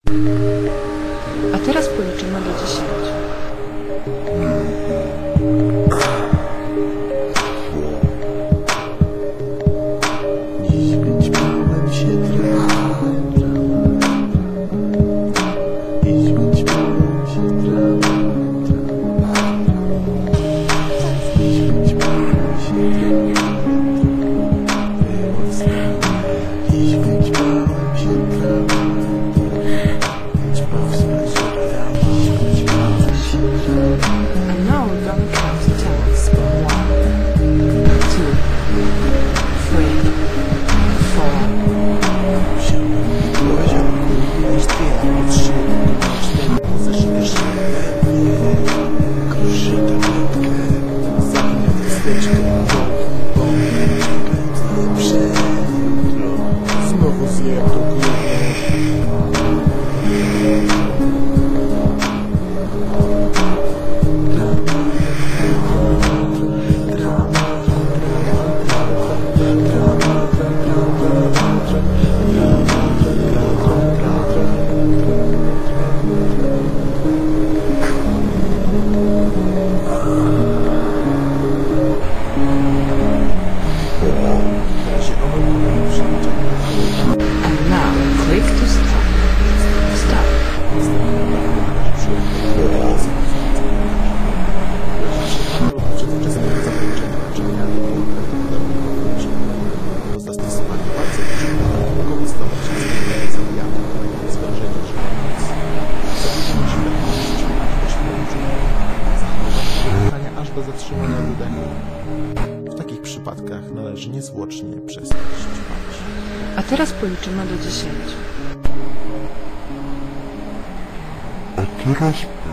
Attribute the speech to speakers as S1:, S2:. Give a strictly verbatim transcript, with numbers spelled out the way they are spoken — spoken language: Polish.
S1: A teraz policzymy do dziesięciu.
S2: Dziś wyćpałem się trochę. Dziś wyćpałem się trochę. Dziś wyćpałem się trochę. Było słowo. Dziś wyćpałem się trochę.
S1: And now we're gonna count to ten. One, two, three, four.
S2: Wziąłem do łazienku i zdjęłem trzy. Cztery zeszliśmy. Kruszy tabletkę. Zapnę wsteczkę. Bo, bo, pędzę przed jutro. Znowu zjem to głowę.
S1: And now click to stop. Stop.
S2: Przedwczesnego zakończenia leczenia do zastosowania bardzo dużych mogą wystawać się zmiany zabijane, zwężenie żywiec, zaburzenie śmiertelności, ośmiorniczenia, zachowanie aż do zatrzymania oddechu. W takich przypadkach należy niezwłocznie przestać ćpać.
S1: A teraz policzymy do dziesięciu.
S3: A teraz